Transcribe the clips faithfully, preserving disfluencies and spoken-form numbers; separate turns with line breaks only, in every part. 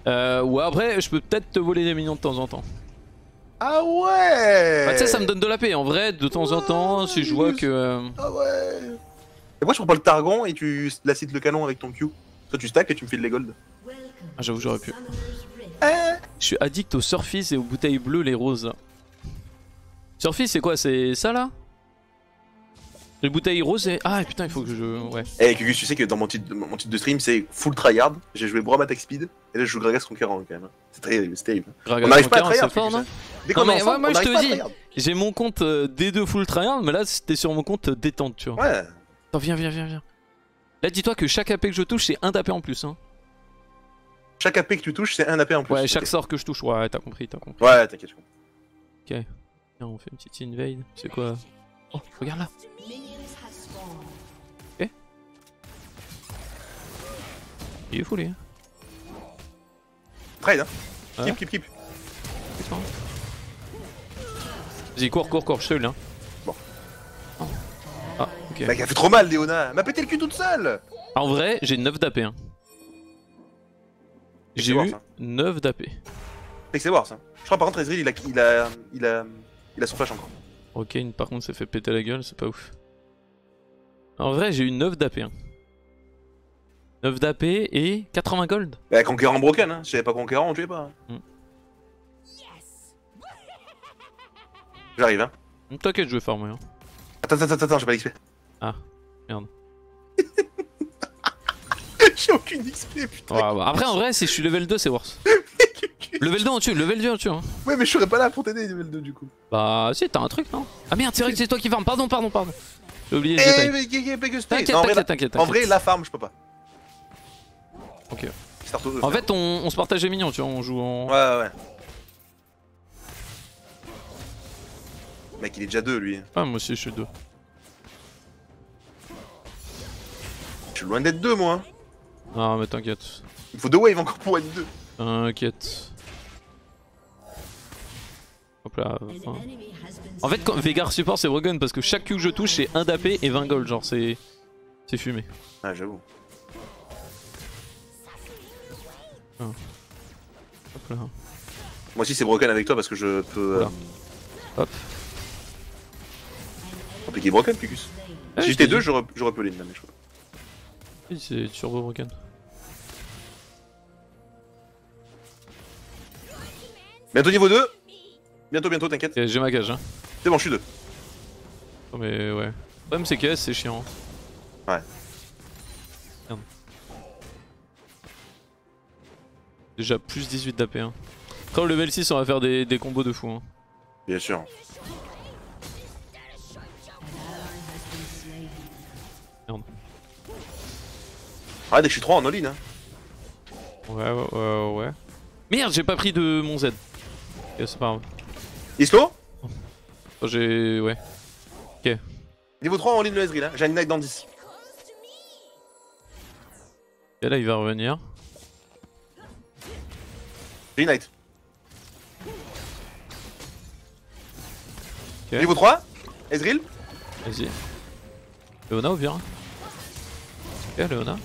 Euh, ouais, après, je peux peut-être te voler des minions de temps en temps.
Ah ouais.
Bah, tu sais, ça me donne de la paix. En vrai, de temps en temps, si je vois que. Euh...
Ah ouais. Et moi, je prends pas le Targon et tu l'acides le canon avec ton Q. Toi, tu stack et tu me files les gold.
Ah, j'avoue, j'aurais pu.
Eh.
Je suis addict aux Surface et aux bouteilles bleues, les roses. Surface, c'est quoi? C'est ça là? Les bouteilles roses et. Ah putain, il faut que je. Ouais.
Eh, Kugus, tu sais que dans mon titre, mon titre de stream, c'est full tryhard. J'ai joué Braum Attack Speed et là, je joue Gragas Conquérant quand même. C'est terrible, c'est terrible.
Gragas
On n'arrive pas à
Conquérant,
tryhard,
c'est fort,
Kugus,
non?
hein. Dès
Non,
qu'on est
mais
ensemble,
moi,
on
moi, je
n'arrive pas
te
à
dis,
tryhard.
j'ai mon compte euh, D deux full tryhard, mais là, c'était sur mon compte euh, détente, tu vois.
Ouais.
Attends, viens, viens, viens, viens. Là, dis-toi que chaque A P que je touche, c'est un d'A P en plus. Hein.
Chaque A P que tu touches, c'est un A P en plus.
Ouais, chaque
okay.
sort que je touche, ouais, t'as compris, t'as compris.
Ouais, t'inquiète, je comprends.
Ok. Tiens, on fait une petite invade. C'est quoi? Oh, regarde là. Ok. Il est fou, lui.
Trade, hein.
Ouais.
Keep, keep, keep.
Vas-y, cours, cours, cours, je te le hein.
Bon.
Oh. Ah, ok.
Mec, elle fait trop mal, Léona. Elle m'a pété le cul toute seule.
En vrai, j'ai neuf d'A P. Hein. J'ai eu
ça.
neuf d'A P.
Fait que c'est voir ça. Je crois par contre, Ezreal, il a, il a, il a, il a son flash encore.
Ok, une par contre, s'est fait péter la gueule, c'est pas ouf. En vrai, j'ai eu neuf d'A P. Hein. neuf d'A P et quatre-vingts gold.
Bah, Conquérant broken, hein. Si j'avais pas Conquérant, on tuait pas.
Mm.
J'arrive, hein.
T'inquiète, je vais farmer. Hein.
Attends, attends, attends, attends, j'ai pas d'X P.
Ah, merde.
J'ai aucune X P, putain.
Ouais, bah, après, en vrai, si je suis level deux, c'est worse. Level deux, on tue, level deux, on tue. Hein.
Ouais, mais je serais pas là pour t'aider, level deux, du coup.
Bah, si, t'as un truc, non? Ah merde, c'est vrai que c'est toi qui farm. Pardon, pardon, pardon. J'ai oublié le
Eh,
détail.
mais Guégué, Pegasus,
T'inquiète,
non, en vrai,
t'inquiète,
la-
t'inquiète.
En vrai, la farm, je peux pas.
Ok.
Start au-
En fait, on, on se partage les minions, tu vois, on joue en.
Ouais, ouais, ouais. Mec, il est déjà deux, lui.
Ah, moi aussi, je suis deux.
Je suis loin d'être deux, moi.
Ah, mais t'inquiète.
Il faut deux waves encore pour être deux.
T'inquiète. Hop là. Enfin... En fait, quand Veigar support, c'est broken parce que chaque Q que je touche, c'est un d'A P et vingt gold. Genre, c'est. C'est fumé.
Ah, j'avoue.
Ah. Hop là.
Moi aussi, c'est broken avec toi parce que je peux.
Voilà.
Euh...
Hop.
Compliqué broken, Picus.
Ah,
si
je
j'étais
t'ai
deux,
dit.
j'aurais j'aurais pelé une, mais je crois.
Oui, c'est turbo broken.
Bientôt niveau deux. Bientôt, bientôt, t'inquiète.
J'ai ma cage, hein.
C'est bon, je suis deux.
Oh, mais ouais. Le problème, c'est que S, c'est chiant.
Ouais.
Merde. Déjà plus dix-huit d'A P. Hein. Après, au level six, on va faire des, des combos de fou. Hein.
Bien sûr.
Merde.
Ah, dès que je suis trois en all-in, hein.
Ouais, ouais, ouais, ouais. Merde, j'ai pas pris de mon Z. Ok, c'est pas grave.
Islo
Oh, j'ai. Ouais. Ok.
Niveau trois en all-in le Ezreal, hein. J'ai un Ignite dans dix.
Et là, il va revenir.
J'ai Ignite.
Ok.
Niveau trois Ezreal.
Vas-y. Léona ou vient. Ok, Léona.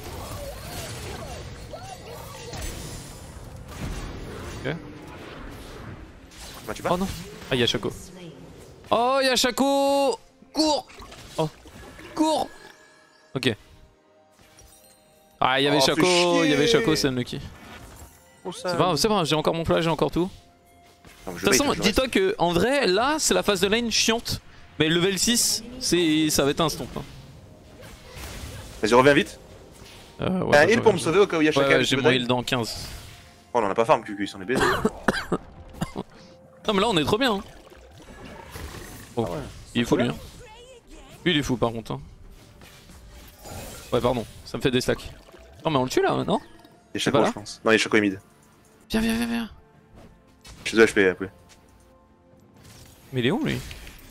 Ok.
Bah, tu pars.
Oh non. Ah, y'a Shaco. Oh, y'a Shaco. Cours. Oh. Cours. Ok. Ah, y'avait
Oh, fais
Shaco,
chier.
y'avait Shaco, c'est unlucky.
Oh, ça...
C'est pas grave, c'est pas grave, j'ai encore mon flash, j'ai encore tout.
Non,
De toute façon, dis-toi que en vrai, là, c'est la phase de lane chiante. Mais level six, c'est ça va être instant. Hein.
Vas-y, reviens vite.
Euh, ouais,
T'as un
bah,
heal
ouais,
pour me
je-
sauver au cas où il y a
Ouais,
chacun.
ouais, j'ai mon heal dans quinze.
Oh, on en a pas farm, Cucu, ils sont les baisés.
Non, mais là, on est trop bien. Hein. Oh.
Ah ouais.
Il est fou, lui. Hein. Lui, il est fou, par contre. Hein. Ouais, pardon, ça me fait des stacks. Non, mais on le tue là, non?
Il y a
pas
Shaco,
là
je pense. Non, il y a Shaco et mid.
Viens, viens, viens, viens.
Je suis deux H P après.
Mais il est où, lui?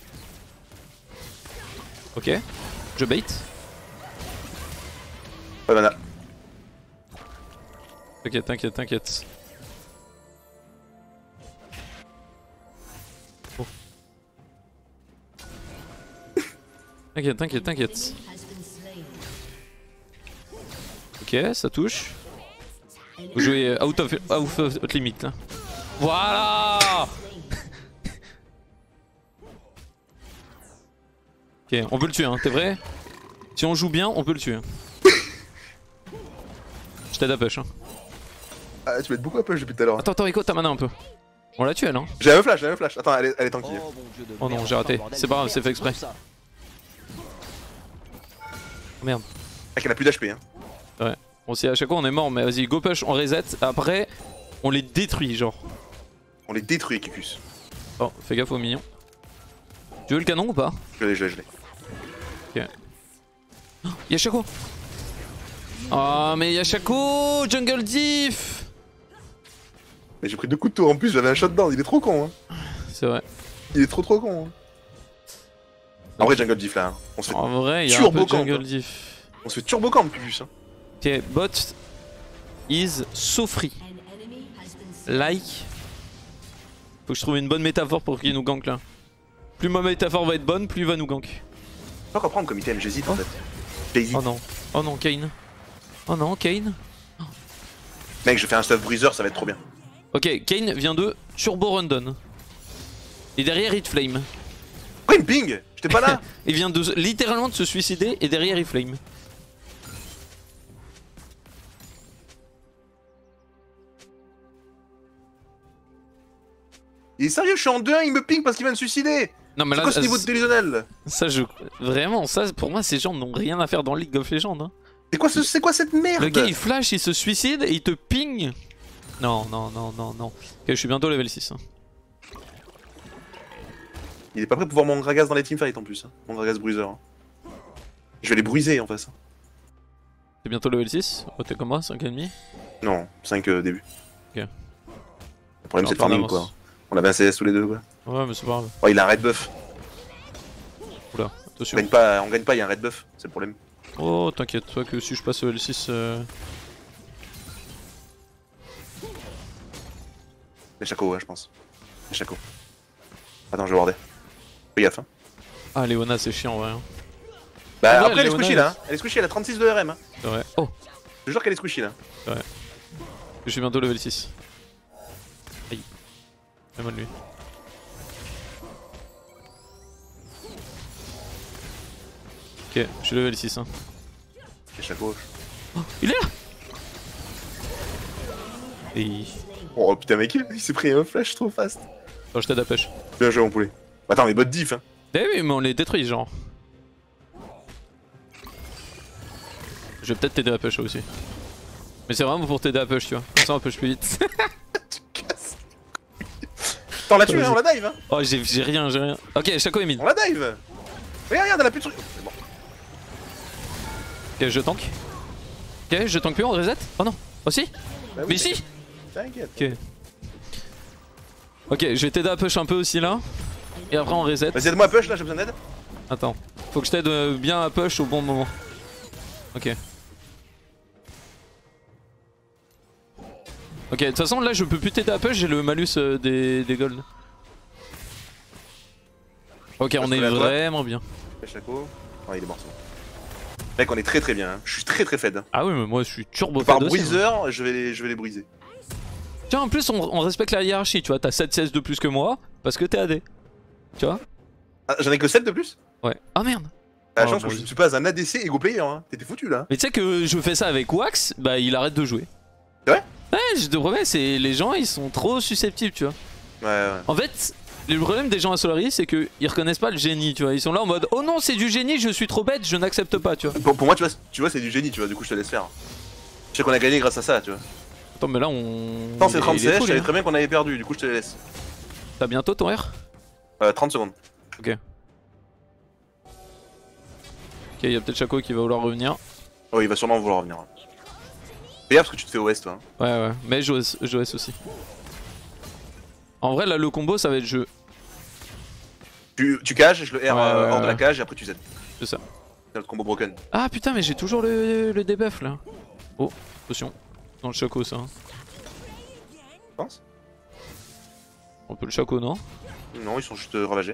Ok, je bait.
Pas de mana.
T'inquiète, t'inquiète, t'inquiète. Oh. T'inquiète, t'inquiète, t'inquiète. Ok, ça touche. Vous jouez out of, out of limit là. Voilà. Ok, on peut le tuer, hein, t'es vrai? Si on joue bien, on peut le tuer. Je t'aide à push. Hein.
Ah, tu m'aides beaucoup à push depuis tout à l'heure.
Attends, attends, Echo, t'as mana un peu. On l'a tué, elle, hein?
J'ai un flash, j'ai un flash. Attends, elle est, elle est tanky.
Oh non, j'ai raté. C'est pas grave, c'est fait exprès. Oh, merde.
Ah, qu'elle a plus d'H P, hein.
Ouais. Bon, si à chaque fois on est mort, mais vas-y, go push, on reset. Après, on les détruit, genre.
On les détruit, Kikus.
Oh, fais gaffe aux mignons. Tu veux le canon ou pas?
Je l'ai, je l'ai, je l'ai.
Ok. Oh, y'a Shaco. Oh, mais y'a Shaco, jungle diff.
Mais j'ai pris deux coups de tour en plus, j'avais un shutdown, il est trop con, hein.
C'est vrai.
Il est trop trop con, hein. En vrai, jungle diff là, hein. On se fait
En vrai, y'a un
turbo
peu
camp,
jungle
hein.
diff.
On se fait turbo camp, Kikus, hein.
Ok, bot is so free. Like. Faut que je trouve une bonne métaphore pour qu'il nous gank là. Plus ma métaphore va être bonne, plus il va nous gank.
Je sais pas quoi prendre comme item, j'hésite
Oh.
en fait. J'hésite.
Oh non, oh non, Kane. Oh non, Kane.
Mec, je fais un stuff bruiser, ça va être trop bien.
Ok, Kane vient de Turbo Rundon. Et derrière Hit Flame.
Quoi, il me ping? J'étais pas là.
Il vient de littéralement de se suicider et derrière Hit Flame.
Il est sérieux, je suis en deux un, il me ping parce qu'il vient de se suicider.
Non mais
C'est
là,
quoi ce niveau de télésionnel?
ça je... Vraiment, ça pour moi ces gens n'ont rien à faire dans League of Legends. Hein.
C'est quoi, ce... c'est quoi cette merde?
Le gars il flash, il se suicide et il te ping. Non, non, non, non, non. Ok, je suis bientôt level six. Hein.
Il est pas prêt pour voir mon Gragas dans les teamfights en plus, hein. Mon Gragas bruiser. Hein. Je vais les briser en face.
T'es bientôt level six? Oh, t'es comme moi, cinq et demi?
Non, cinq euh, début.
Ok.
Le problème
Alors,
c'est le
pas
farming
d'avance.
quoi. On avait un C S tous les deux quoi.
Ouais mais c'est pas grave.
Oh, il a un red buff.
Oula,
On
attention.
gagne pas, on gagne pas, il y a un red buff, c'est le problème.
Oh t'inquiète, toi que si je passe level six... Euh...
Les Chaco, ouais, je pense. Les Chaco. Attends, je vais warder. Fais gaffe, hein.
Ah Léona c'est chiant ouais. Hein.
Bah,
En vrai,
après, elle est
Léona,
squishy là. Hein. Elle est squishy, elle a trente-six de R M. Hein.
C'est vrai. Oh,
Je te jure qu'elle est squishy là.
je suis bientôt level six. Aïe. Fais-moi de lui. Ok, je suis level six. Hein.
Les Chaco.
Oh, il est là. Et...
Oh putain, mec, il s'est pris un flash trop fast.
Oh, je t'aide à pêche.
Bien joué, mon poulet. Attends, mais bot diff, hein.
Eh oui, mais on les détruit, genre. Je vais peut-être t'aider à push aussi. Mais c'est vraiment pour t'aider à push, tu vois. Comme ça, on push plus vite.
Tu casses. Attends, on l'a tué, hein, on la dive, hein.
Oh, j'ai j'ai rien, j'ai rien. Ok, Shaco est mid.
On la dive. Regarde, regarde, elle a plus de trucs. C'est bon.
Ok, je tank. Ok, je tank plus, on reset. Oh non, aussi.
Bah oui,
Mais si.
T'inquiète.
Ok. Ok, je vais t'aider à push un peu aussi là. Et après on reset.
Vas-y, aide-moi à push là, j'ai besoin d'aide.
Attends, faut que je t'aide euh, bien à push au bon moment. Ok. Ok, de toute façon là je peux plus t'aider à push, j'ai le malus euh, des, des golds. Ok, on est vraiment bien.
Les Chaco. Oh, il est mort, c'est bon. Mec, on est très très bien. Hein. Je suis très très fed. Hein.
Ah oui, mais moi je suis turbo
Par
fed aussi,
bruiser,
hein.
je vais, les, je vais les briser.
Tiens, en plus on, on respecte la hiérarchie, tu vois, t'as sept C S de plus que moi parce que t'es A D. Tu vois?
Ah, j'en ai que sept de plus.
Ouais. Ah merde.
T'as la
Oh,
chance
bon,
que je
je-
ne suis pas un A D C ego player, hein. T'étais foutu là.
Mais tu sais que je fais ça avec Wax, bah il arrête de jouer.
C'est vrai?
Ouais, je te promets, c'est les gens ils sont trop susceptibles, tu vois.
Ouais, ouais.
En fait, le problème des gens à Solary, c'est qu'ils reconnaissent pas le génie, tu vois. Ils sont là en mode oh non, c'est du génie, je suis trop bête, je n'accepte pas, tu vois.
Pour, pour moi, tu vois, tu vois c'est du génie, tu vois. Du coup, je te laisse faire. Je sais qu'on a gagné grâce à ça, tu vois.
Attends, mais là on.
Attends, c'est trente
il est
C S,
fou,
je savais
lui.
très bien qu'on avait perdu. Du coup, je te laisse.
T'as bientôt ton R?
Euh, trente secondes.
Ok. Ok, y'a peut-être Shaco qui va vouloir revenir.
Oh, il va sûrement vouloir revenir. Fais gaffe parce que tu te fais O S, toi. Hein.
Ouais, ouais, mais je O S aussi. En vrai, là le combo ça va être jeu.
Tu, tu cages, je le R
Ouais,
euh,
ouais,
hors de la
ouais.
cage et après tu Z.
C'est ça.
C'est notre combo broken.
Ah putain, mais j'ai toujours le, le debuff là. Oh, attention. Dans le Shaco ça. Hein.
Tu penses?
On peut le Shaco, non?
Non, ils sont juste euh, ravagés.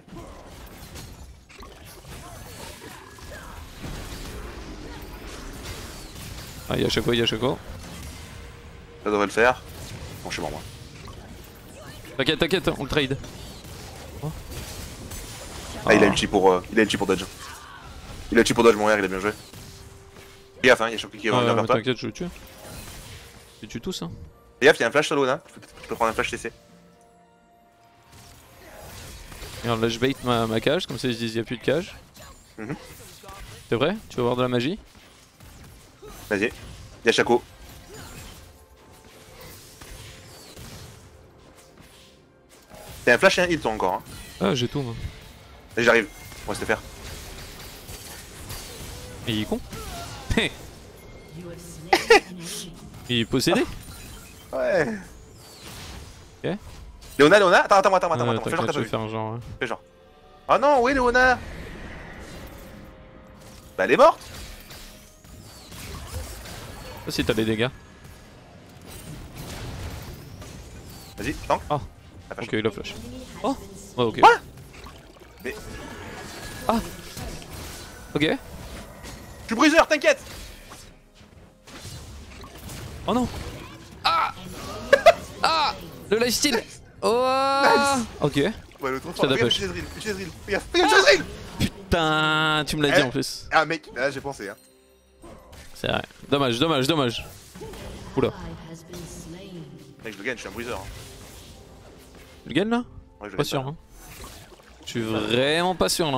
Ah, y'a Shaco, y'a Shaco.
Ça devrait le faire. Bon, je suis mort moi.
T'inquiète, t'inquiète, on le trade. Oh.
Ah, il a ulti pour, euh, il a ulti pour dodge. Il a ulti pour dodge mon R, il a bien joué. Fais gaffe, hein, y'a Shaco qui va
Ah,
revenir vers toi.
t'inquiète, je le tue. Je tue tous, hein.
Fais gaffe, y'a un flash sur Lona. Tu peux, tu peux prendre un flash T C.
Regarde, là je bait ma, ma cage, comme ça ils se disent y'a plus de cage.
Mm -hmm.
C'est vrai? Tu vas voir de la magie?
Vas-y. Y'a Shaco. T'as un flash et un heal toi encore. Hein.
Ah, j'ai tout, moi.
Allez, j'arrive. On va se le faire.
Et il est con. Il est possédé.
Ouais.
Ok.
Léona, Léona, attends, attends, attends, attends,
Ouais,
attends, fais genre que t'as pas vu.
faire un genre. Ouais.
Fais genre. Oh non, où est Léona? Bah elle est morte.
Ah, si t'as des dégâts.
Vas-y, tank.
Ah,
La flash.
ok, il a flash. Oh, ouais, ok.
Quoi? Mais.
Ah, ok.
Je suis bruiser, t'inquiète.
Oh non. Ah. Ah, le lifesteal. Oh.
Nice.
Ok.
Ouais, le trop
Ça
fort.
doit
Regarde,
push.
utilise Drill, utilise Drill. Regarde, regarde, utilise Drill.
Putain, tu me l'as dit
Eh.
en plus.
Ah mec, là j'ai pensé hein.
C'est vrai. Dommage, dommage, dommage. Oula.
Mec, je le gagne, je suis un bruiser. Hein.
Tu le gagnes là?
Ouais, je le
Pas
gagne
sûr, hein. Je suis vraiment pas sûr là.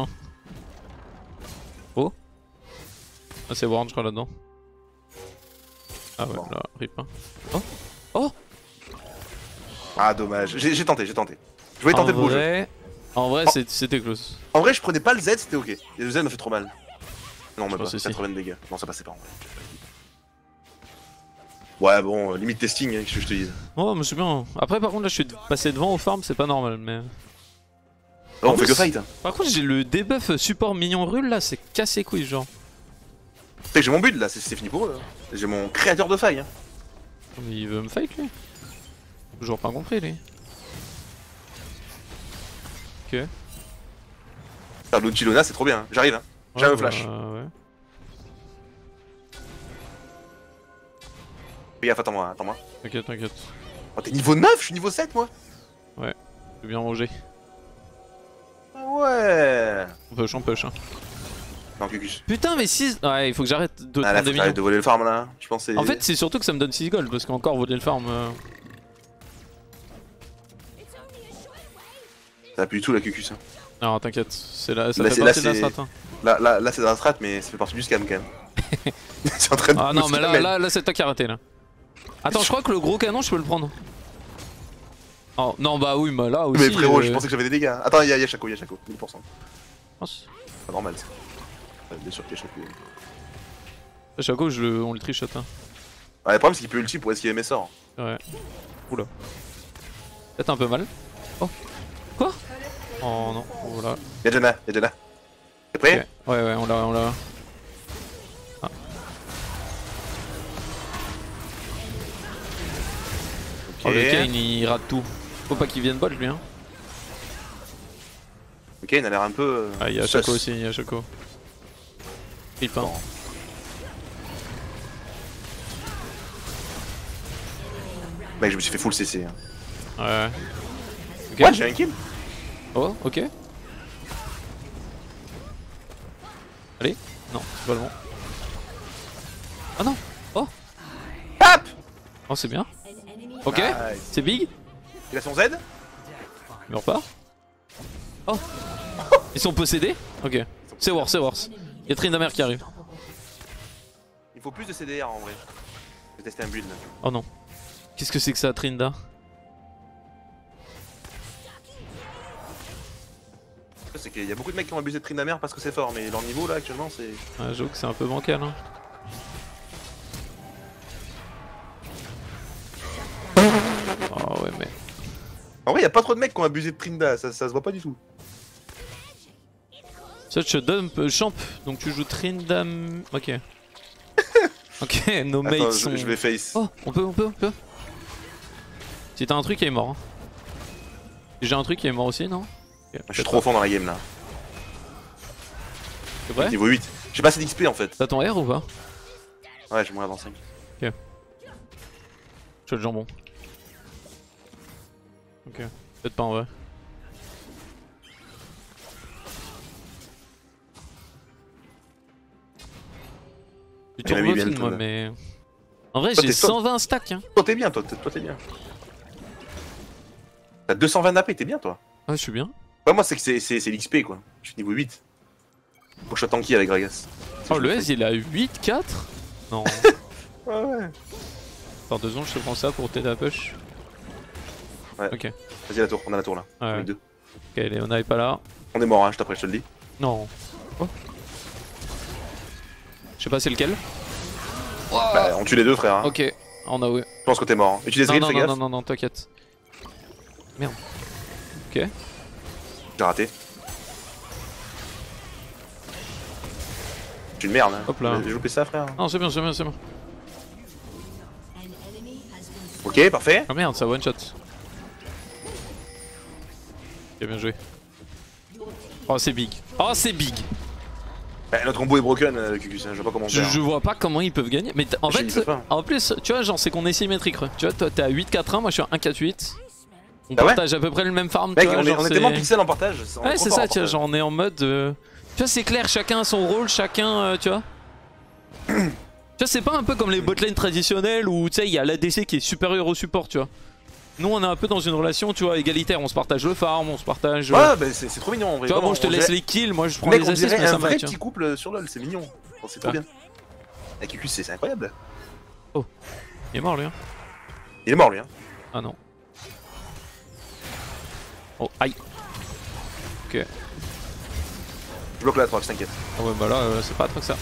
Oh. Ah, c'est Warren, je crois, là-dedans. Ah ouais,
Bon.
là, rip. Hein. Oh. Oh.
Ah dommage, j'ai j'ai tenté, j'ai tenté. Je voulais tenter
En
le beau jeu.
vrai, en vrai,
Oh.
c'est- c'était close.
En vrai, je prenais pas le Z, c'était ok. Et le Z me fait trop mal. Non, même pas,
pense aussi.
quatre-vingts dégâts. Non, ça passait pas en vrai. Ouais, bon, euh, limite testing, hein, qu'est-ce que je te dise.
Oh, mais c'est bien. Après, par contre, là, je suis passé devant au farm, c'est pas normal, mais.
Oh,
En
on fait
plus-
que fight. Hein.
Par contre, j'ai le debuff support mignon rule là, c'est cassé couille, genre.
Tu sais que j'ai mon build là, c'est c'est fini pour eux. Hein. J'ai mon créateur de failles. Hein.
Mais il veut me fight lui. Toujours pas compris, lui. Ok.
Faire de l'outil Lona, c'est trop bien. Hein. J'arrive, hein. J'ai
Ouais,
un flash.
bah, ouais.
Fais gaffe, attends-moi, attends-moi.
T'inquiète, t'inquiète.
Oh, t'es niveau neuf, je suis niveau sept moi.
J'ai bien rangé.
Ah ouais.
On push, on push. Hein.
Non, Cucus.
Putain, mais six. Ouais, il faut que j'arrête de
Ah là,
prendre
faut
des
que t'arrêtes
millions.
de voler le farm là. Je pense que c'est.
En fait, c'est surtout que ça me donne six gold parce qu'encore voler le farm. Euh...
Ça pue du tout la Cucus. Hein.
Non, t'inquiète, c'est là, ça
Là,
fait
c'est- là,
partie de la
c'est-
strat. Hein.
Là, là, là c'est dans la strat, mais ça fait partie du scam quand même. C'est en train de
Ah
me
non, mais là,
scammer.
là, là c'est toi qui as raté là. Attends, je crois que le gros canon, je peux le prendre. Oh non, bah oui, mais là aussi.
Mais frérot,
euh,
je pensais que j'avais des dégâts. Attends, y'a y a Shaco, y'a Shaco, mille pour cent.
mince.
Pas normal ça. Ouais, bien sûr qu'il y a Shaco.
À chaque fois, je le... on le trichote. Hein.
Ouais, le problème c'est qu'il peut ulti pour esquiver mes sorts.
Ouais. Oula. Peut-être un peu mal. Oh. Quoi? Oh non, voilà.
Y'a Janna, y'a Janna. T'es prêt?
Ok. Ouais, ouais, on l'a, on l'a. Ah.
Ok.
Oh, le Kane, il rate tout. Faut pas qu'il vienne bot lui, hein.
Ok, il a l'air un peu. euh,
Ah, il y a
sus.
Shaco aussi, il y a Shaco. Il peint.
Bon. Mec, je me suis fait full C C. Hein.
Ouais. Ok.
Ouais, j'ai un kill.
Oh, ok. Allez. Non, c'est pas le bon. Ah non. Oh.
Hop.
Oh, c'est bien. Ok.
Nice.
C'est big.
Il a son Z.
Il meurt pas. Oh. Ils sont possédés. Ok. C'est worse, c'est worse. Il y a Tryndamere qui arrive.
Il faut plus de C D R en vrai. Je vais tester un build là.
Oh non. Qu'est-ce que c'est que ça, Trinda?
C'est qu'il y a beaucoup de mecs qui ont abusé de Tryndamere parce que c'est fort, mais leur niveau là actuellement c'est.
Ouais, j'avoue que c'est un peu bancal. Hein. Oh ouais, mais.
En vrai, y a pas trop de mecs qui ont abusé de Trinda, ça, ça se voit pas du tout.
Search dump euh, champ, donc tu joues Trindam. Ok. Ok, nos mates
Attends,
sont.
je, je vais face.
Oh, on peut, on peut, on peut. Si t'as un truc, il est mort. Hein. J'ai un truc qui est mort aussi, non? Okay,
je suis trop fort dans la game là.
C'est vrai?
Niveau huit. J'ai pas assez d'X P en fait.
T'as ton R ou pas?
Ouais, j'ai moins avant cinq.
Ok. Je veux le jambon. Ok, peut-être pas en vrai. Du
Elle m'a mis bien
turbofine
le
moi
tour, là.
mais... En vrai
Toi,
j'ai
t'es top.
cent vingt stacks hein.
Toi t'es bien, toi, t'es- toi t'es bien. T'as deux cent vingt d'A P, t'es bien toi.
Ouais je suis bien.
Ouais, moi c'est que c'est c'est- c'est l'X P quoi. Je suis niveau huit. Faut que je sois tanky avec Gragas.
Oh le S il a huit quatre. Non.
Ouais ouais.
Attends deux secondes je te prends ça pour t'aider à push.
Ouais.
Ok.
Vas-y la tour, on a la tour là.
Ouais.
Avec deux.
Ok Léona est pas là.
On est mort hein, je t'apprête, je te le dis.
Non. Oh. Je sais pas c'est lequel.
Bah on tue les deux frère hein.
Ok. On a ouais.
Je pense que t'es mort. Hein. Utilise
Non
Rill,
non
fais
non
gaffe.
non non non t'inquiète. Merde. Ok.
J'ai raté. Je suis une merde hein.
Hop là.
J'ai loupé ça frère.
Non c'est bien c'est bien c'est bien.
Ok parfait.
Ah merde ça one shot. Ok bien joué. Oh c'est big. Oh c'est big.
Bah, notre combo est broken euh, le Cucus, hein. Je vois pas comment
Je,
faire.
je vois pas comment ils peuvent gagner. Mais t- en
Je
fait,
sais pas.
en plus, tu vois, genre c'est qu'on est symétrique. Tu vois, toi t'es à huit quatre un, moi je suis à un quatre huit. On
Ah ouais
partage à peu près le même farm.
Mec
tu vois,
on, est,
genre,
on est
c'est-
tellement pixels en partage. on est
Ouais
trop
c'est
fort
ça,
en
tu vois,
partage.
genre on est en mode... euh, Tu vois c'est clair, chacun a son rôle, chacun, euh, tu vois. Tu vois c'est pas un peu comme les botlane traditionnels où tu sais il y a l'A D C qui est supérieur au support, tu vois. Nous on est un peu dans une relation, tu vois, égalitaire, on se partage le farm, on se partage... euh,
Ouais bah c'est c'est trop mignon en vrai.
Tu vois,
vraiment,
moi je te
on
laisse
dirait-
les kills, moi je prends
Mec
les
on
assists,
dirait
mais
un
ça me va,
vrai
tu vois.
petit couple sur LoL, c'est mignon. Oh, c'est trop
Ouais.
bien. Avec Cucus c'est c'est incroyable.
Il est mort lui hein.
Il est mort lui hein.
Ah non. Oh aïe. Ok.
Je bloque la Atrox, t'inquiète.
Ah ouais bah là euh, c'est pas trop que ça.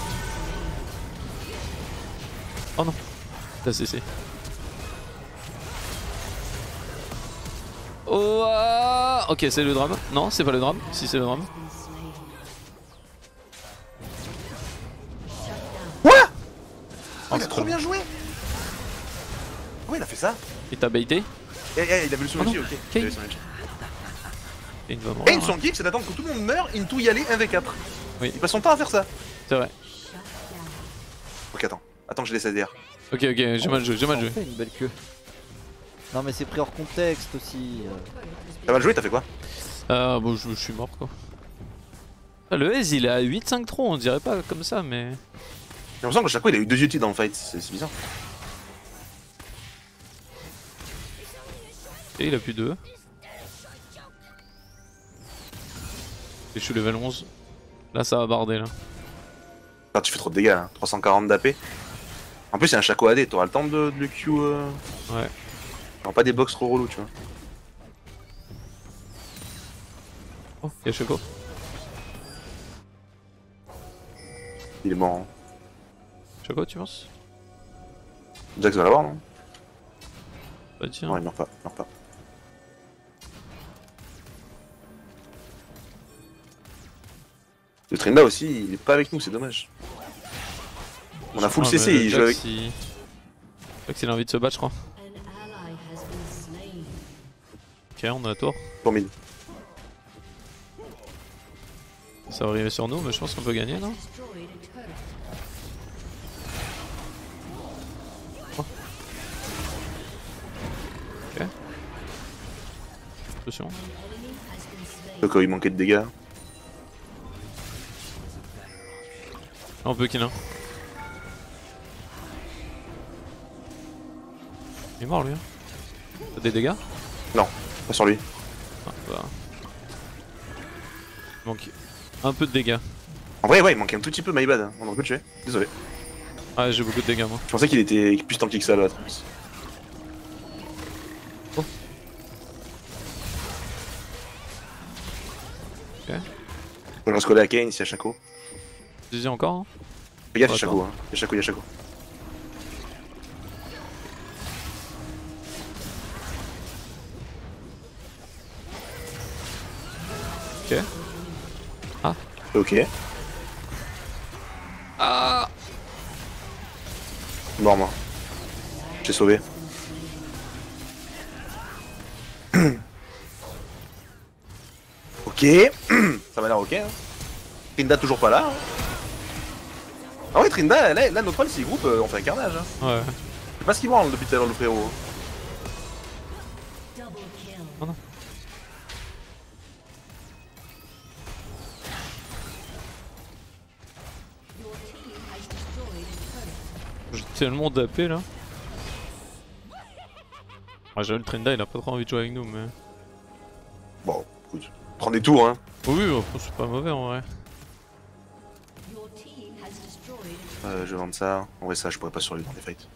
Oh non. T'as cessé. Oh ah ok c'est le drame. Non c'est pas le drame. Si c'est le drame.
Quoi
Oh,
Il a
c'est
trop
trop
bien joué. Ouais il a fait ça.
Il t'a baité.
Eh eh il a vu le
Oh non,
Sunji, ok.
Kane.
Il a vu le Sunji.
Et il va
Et
mourir.
une
hein.
son kick c'est d'attendre que tout le monde meure, into y aller un v quatre.
Oui.
Il passe son temps à faire ça.
C'est vrai.
Ok attends, attends que je laisse A D R.
Ok ok j'ai mal joué, j'ai mal joué.
fait une belle queue. Non mais c'est pris hors contexte aussi. euh.
T'as mal joué, t'as fait quoi?
Euh bon je, je suis mort quoi. Ah, le S il est à huit cinq trop, on dirait pas comme ça mais...
J'ai l'impression que chaque fois il a eu deux ultis dans le fight, c'est c'est bizarre.
Et il a plus deux. Et je suis level onze. Là ça va barder là.
Ah, tu fais trop de dégâts là, trois cent quarante d'A P. En plus il y a un Shaco A D, t'auras le temps de, de le Q. Euh...
Ouais.
T'auras pas des box trop relous tu vois.
Oh y'a Choco.
Il est mort. Hein.
Choco tu penses?
Jax va l'avoir non?
Bah tiens.
Non il meurt pas, il meurt pas. Le Trinda aussi, il est pas avec nous, c'est dommage. On a full
Ah,
C C,
mais le
il joue
Jax,
avec...
il- Jax il a envie de se battre je crois. Ok on a la tour.
Pour mid.
Ça va arriver sur nous mais je pense qu'on peut gagner non? Oh. Ok. Attention.
Donc euh, il manquait de dégâts.
Là, on peut kill un. Il est mort lui hein. T'as des dégâts?
Non, pas sur lui.
Ah, bah. Il manque un peu de dégâts.
En vrai ouais, il manquait un tout petit peu, my bad. On aurait pu le tuer. Désolé.
Ah j'ai beaucoup de dégâts moi.
Je pensais qu'il était plus tanky que ça là.
Oh. Ok.
On va se coller à Kane s'il y a Shaco.
Deuxième encore hein.
Fais gaffe,
Oh,
il y a Shaco, hein. Il y a Shaco, il y a Shaco.
Ok. Ah.
Ok.
Ah.
Mort moi. J'ai sauvé. Ok. Ça m'a l'air ok. Hein. Trinda toujours pas là. Hein. Ah ouais Trinda, là, là notre rôle c'est groupe, euh, on fait un carnage. Hein.
Ouais.
pas ce qu'il branle depuis tout à l'heure le frérot.
Oh non. J'ai tellement d'A P là. Ah, j'avoue, le Trinda il a pas trop envie de jouer avec nous, mais.
Bon, écoute, prends des tours hein.
Oui, c'est pas mauvais en vrai.
Euh, je vais vendre ça. En vrai, ça, je pourrais pas sur lui dans les fights.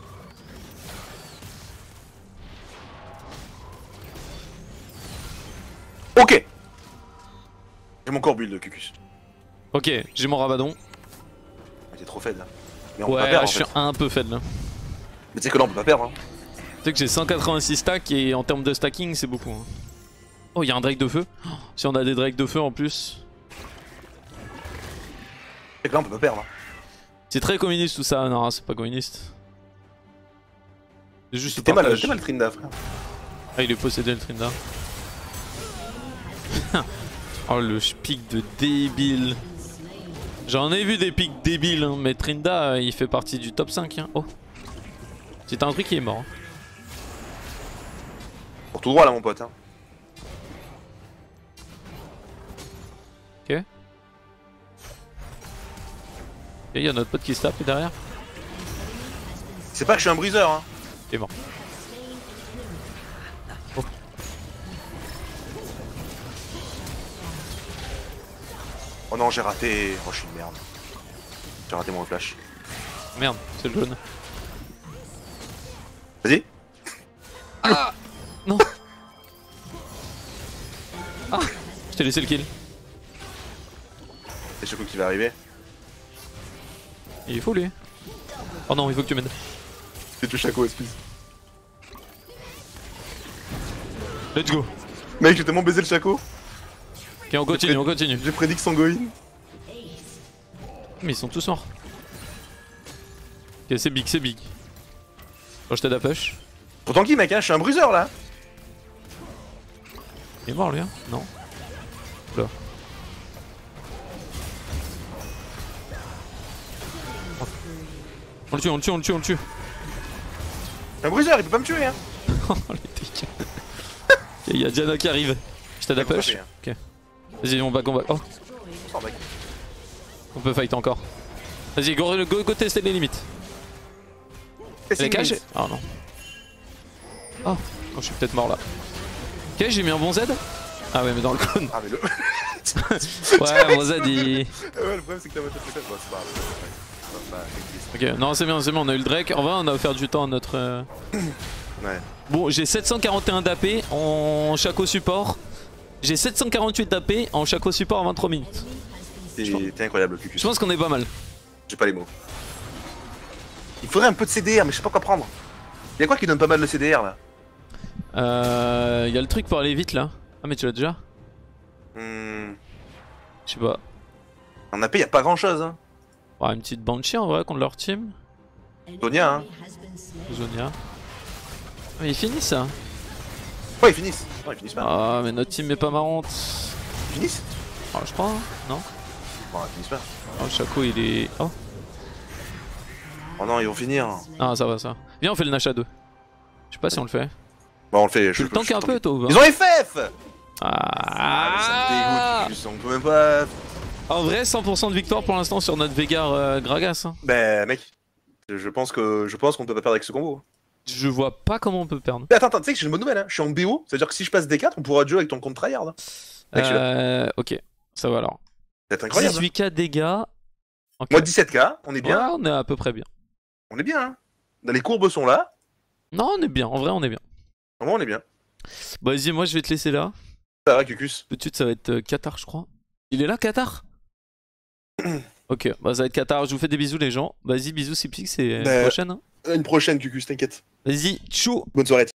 Ok. J'ai mon corps build de Cucus.
Ok, j'ai mon Rabadon.
T'es trop faible là. Mais on
Ouais,
peut pas perdre,
je suis
en fait.
un peu faible là.
Mais tu sais que là, on peut pas perdre. Hein.
Tu sais que j'ai cent quatre-vingt-six stacks et en termes de stacking, c'est beaucoup. Hein. Oh, il y a un Drake de feu. Oh, si on a des Drakes de feu en plus.
Tu sais que là, on peut pas perdre. Hein.
C'est très communiste tout ça. Non, c'est pas communiste. C'est juste
T'es mal,
partage.
t'es mal Trinda, frère.
Ah, il est possédé le Trinda. Oh, le pic de débile. J'en ai vu des pics débiles, hein, mais Trinda, il fait partie du top cinq. Hein. Oh. C'est un truc qui est mort. Hein.
Pour tout droit là, mon pote. Hein.
Ok. Et il y a notre pote qui se tape derrière.
C'est pas que je suis un briseur. Hein.
Il est mort. Oh.
Oh non, j'ai raté. Oh, je suis une merde. J'ai raté mon flash.
Merde, c'est le jaune.
Vas-y.
Ah non. Ah, je t'ai laissé le kill.
C'est Choco qui va arriver.
Il est fou lui. Oh non, il faut que tu m'aides.
C'est tout Chaco, excuse.
Let's go.
Mec, j'ai tellement baisé le Chaco.
Ok, on continue, on continue.
J'ai prédit que Sangoin.
Mais ils sont tous morts. Ok, c'est big, c'est big. Oh, je t'aide à push.
Pourtant qui, mec, hein, je suis un bruiseur là.
Il est mort lui, hein? Non. Là. On le tue, on le tue, on le tue, on le tue.
C'est un bruiseur, il peut pas me tuer, hein.
Oh les dégâts. Ok, il y a Diana qui arrive. Je t'aide à push. Ok. Vas-y, on va combat. Oh,
Oh, mec.
on peut fight encore. Vas-y, go, go, go tester les limites. Elle est cachée. Oh non. Oh, oh, je suis peut-être mort là. Ok, j'ai mis un bon Z. Ah ouais, mais dans le cône.
Ah, mais le.
Ouais, mon Z il.
Ouais, le problème c'est que t'as votre fait, bon, c'est pas grave.
Ok, non, c'est bien, c'est bien, on a eu le Drake. En vrai, on a offert du temps à notre. Euh...
Ouais.
Bon, j'ai sept cent quarante et un d'A P en Chaco support. J'ai sept cent quarante-huit d'A P en Chaco support en vingt-trois minutes.
T'es incroyable, Cucus.
Je pense qu'on est pas mal.
J'ai pas les mots. Il faudrait un peu de C D R, mais je sais pas quoi prendre. Y'a quoi qui donne pas mal de C D R là?
Euh. Y'a le truc pour aller vite là. Ah, mais tu l'as déjà?
Hmm.
Je sais pas.
En A P, y'a pas grand chose, hein.
Ouais, une petite Banshee en vrai contre leur team.
Sonia, hein.
Zonia. Ah, mais ils finissent ça.
Ouais, ils finissent. Non, ils finissent pas.
Ah, mais notre team est pas marrante.
Ils finissent?
Ah, je crois, hein. Non?
Bon, ils finissent pas.
Oh, le Chaco il est. Oh.
Oh non, ils vont finir.
Ah, ça va, ça. Viens, on fait le Nash à deux. Je sais pas si on le fait.
Bon, on le fait.
Tu le tankes un peu, toi ou pas?
Ils ont F F!
Ah,
mais ça me dégoûte, Cucus, on peut même pas.
En vrai, cent pour cent de victoire pour l'instant sur notre Veigar euh, Gragas. Hein.
Bah, mec, je pense que je pense qu'on peut pas perdre avec ce combo.
Je vois pas comment on peut perdre.
Mais attends, attends, tu sais que j'ai une bonne nouvelle, hein. Je suis en B O, ça veut dire que si je passe D quatre, on pourra jouer avec ton compte tryhard. Hein. Mec, je suis là.
Euh, ok, ça va alors.
C'est incroyable.
dix-huit K dégâts. Okay.
Moi dix-sept K, on est bien.
Ouais, on est à peu près bien.
On est bien, hein. Les courbes sont là.
Non, on est bien, en vrai, on est bien.
Vraiment, on est bien.
Bah, vas-y, moi je vais te laisser là.
Ça va, Cucus.
Tout de suite, ça va être euh, Qatar, je crois. Il est là, Qatar? Ok, bah ça va être Qatar. Je vous fais des bisous, les gens. Vas-y, bisous, Sipsix, et à
Bah,
une prochaine. Hein.
Une prochaine, Cucus, t'inquiète.
Vas-y, chou!
Bonne soirée.